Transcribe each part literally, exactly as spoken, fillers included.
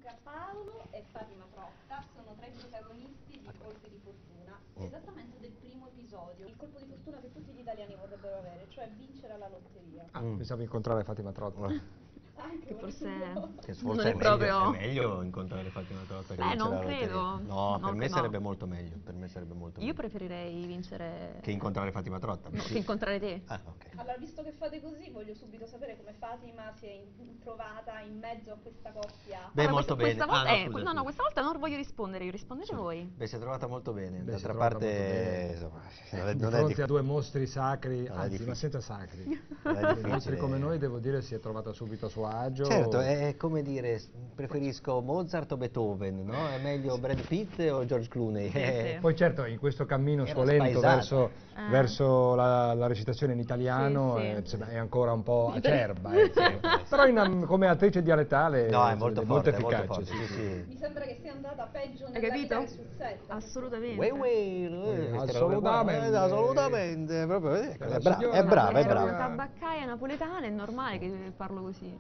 Luca Paolo e Fatima Trotta sono tra i protagonisti di Colpi di Fortuna, esattamente del primo episodio, il colpo di fortuna che tutti gli italiani vorrebbero avere, cioè vincere alla lotteria. Ah, mm. Pensavo incontrare Fatima Trotta. Anche che forse, che non forse è, è, proprio... meglio, è meglio incontrare Fatima Trotta che Beh, vincere non la lotteria. credo. No, non per me che sarebbe no. molto meglio. Per me sarebbe molto Io meglio. preferirei vincere... Che incontrare Fatima Trotta. No, sì. che incontrare te. Ah, okay. Allora, visto che fate così, voglio subito sapere come Fatima si è in trovata in mezzo a questa coppia. Beh, allora, molto questa, bene. Questa volta ah, no, è, scusa, no, scusa. no, questa volta non voglio rispondere io, rispondete Sì. voi. Beh, si è trovata molto bene. Beh, D'altra parte, insomma, non è, di non fronte è a due mostri sacri, non è anzi, ma difficile. senza sacri. Non è Dei difficile. mostri come noi, devo dire, si è trovata subito a suo agio. Certo, è come dire, preferisco Mozart o Beethoven, no? È meglio Brad Pitt o George Clooney? Sì, eh, sì. Poi certo, in questo cammino Era scolento spaesata. verso, Eh. verso la, la recitazione in italiano Sì, sì. eh, insomma, è ancora un po' Sì. acerba, ecco. Però in- come attrice dialettale No, è eh, molto è forte, molto è molto efficace. forte, sì, sì, sì. Mi sì. sembra che sia andata peggio Hai nella capito? vita che sul set. Assolutamente. Uè, uè, eh, assolutamente. eh, assolutamente, proprio, eh, La è, bra signora è brava, è Ero una brava. tabaccaia napoletana, è normale che parlo così.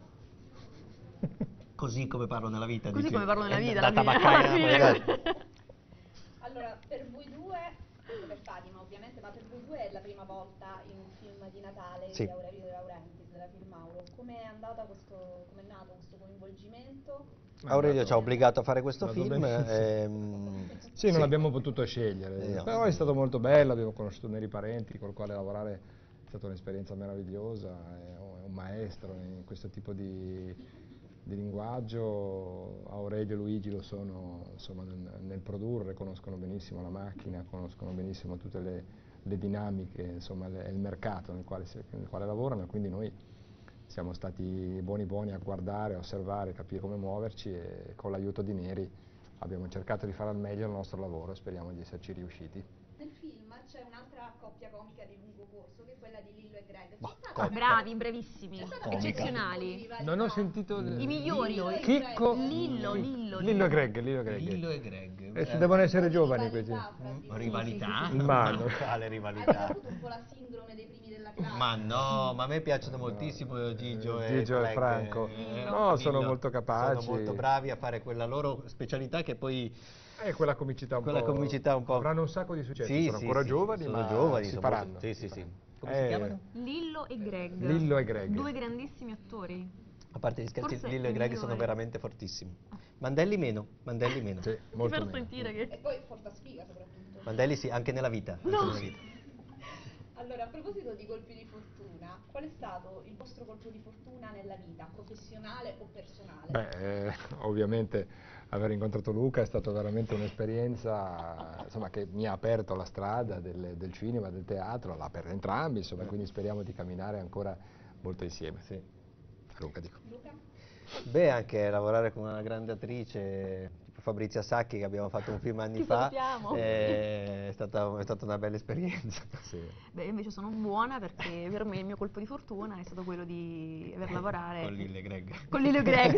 Così come parlo nella vita, Così dici? come parlo nella Eh, vita, da alla fine. tabaccaia alla fine. napoletana. Allora, per voi due, anche per Fatima ovviamente, ma per voi due è la prima volta in un film di Natale Sì. di Aurelio De Laurentiis, della Filmauro. Come è andata questo, come è nato questo coinvolgimento? Aurelio ci ha obbligato a fare questo Andato film. benissimo. ehm, Sì, non l'abbiamo potuto scegliere, Eh, no. però è stato molto bello, abbiamo conosciuto Neri Parenti, col quale lavorare è stata un'esperienza meravigliosa, è un maestro in questo tipo di, di linguaggio. Aurelio e Luigi lo sono insomma, nel, nel produrre, conoscono benissimo la macchina, conoscono benissimo tutte le, le dinamiche, insomma le, il mercato nel quale, si, nel quale lavorano, e quindi noi siamo stati buoni buoni a guardare, a osservare, capire come muoverci, e con l'aiuto di Neri abbiamo cercato di fare al meglio il nostro lavoro, speriamo di esserci riusciti. Nel film c'è un'altra coppia comica di lungo corso, che è quella di Lillo e Greg. Boh, C'è stata comica. Bravi, brevissimi, C'è stata Comica. eccezionali. Non ho sentito I migliori. Lillo e Chicco, Greg. Lillo, Lillo, Lillo e Greg, Lillo e Greg. Lillo e Greg. Eh, ci Eh, devono essere giovani questi. Rivalità fra di loro. Rivalità? Sì, sì, sì. Ma no. Quale Avete rivalità? avuto un po' la sindrome dei primi della classe. Ma no, ma a me piacciono moltissimo Gigio, e, Gigio e Greg, Franco. eh, No, sono Lillo. molto capaci. Sono molto bravi a fare quella loro specialità che poi... E quella comicità un quella po'. comicità un po'... Avranno un sacco di successo, Sì, sono sì, ancora sì, giovani, sono ma giovani, si sono faranno. molto- sì, si sì, sì. faranno. Come si Eh, chiamano? Lillo e Greg. Lillo e Greg. Due grandissimi attori. A parte gli scherzi, Forse Lillo e i Greg sono migliori. veramente fortissimi. Mandelli meno, Mandelli meno. Sì, Ti molto farò meno. sentire E che... poi porta sfiga soprattutto. Mandelli sì, anche nella vita. Anche No. nella vita. Allora, a proposito di colpi di fortuna, qual è stato il vostro colpo di fortuna nella vita, professionale o personale? Beh, eh, ovviamente aver incontrato Luca è stata veramente un'esperienza insomma, che mi ha aperto la strada del, del cinema, del teatro, l'ha aperta entrambi, insomma, quindi speriamo di camminare ancora molto insieme. Sì. Luca, dico. Luca? Beh, anche lavorare con una grande attrice, tipo Fabrizia Sacchi, che abbiamo fatto un film anni Ti fa, salutiamo. eh, è, stata, è stata una bella esperienza. Sì. Beh, io invece sono buona perché per me il mio colpo di fortuna è stato quello di aver lavorato Con Lillo e Greg. con Lillo e Greg.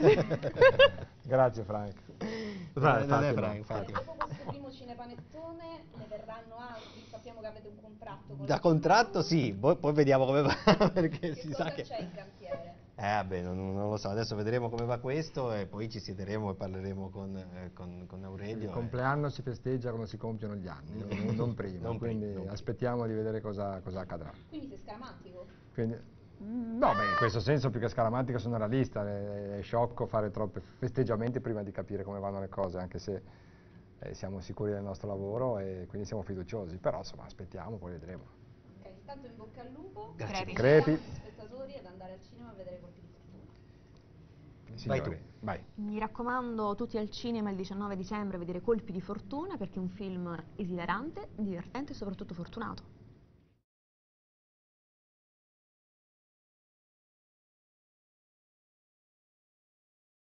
Sì. Grazie Frank. Non è- non è Fatima. Frank, E Fatima. dopo questo primo cinepanettone ne verranno altri? Sappiamo che avete un contratto con Da la contratto Filmauro. sì, poi, poi vediamo come va, perché Che si cosa sa che... c'è in cantiere? Eh, vabbè, non, non lo so, adesso vedremo come va questo e poi ci siederemo e parleremo con, eh, con, con Aurelio. Il e- compleanno si festeggia quando si compiono gli anni, non, non prima, Non prima, quindi non prima. aspettiamo di vedere cosa, cosa accadrà. Quindi sei scaramantico? Quindi, mm, no, beh, in questo senso più che scaramantico sono realista, è, è sciocco fare troppi festeggiamenti prima di capire come vanno le cose, anche se eh, siamo sicuri del nostro lavoro e quindi siamo fiduciosi, però insomma aspettiamo, poi vedremo. Ok, intanto in bocca al lupo. Grazie Crepi. mille. Crepi. Invitiamo gli spettatori ad andare al cinema a vedere Colpi di fortuna. Vai Signori, tu. vai. Mi raccomando tutti al cinema il diciannove dicembre a vedere Colpi di fortuna perché è un film esilarante, divertente e soprattutto fortunato.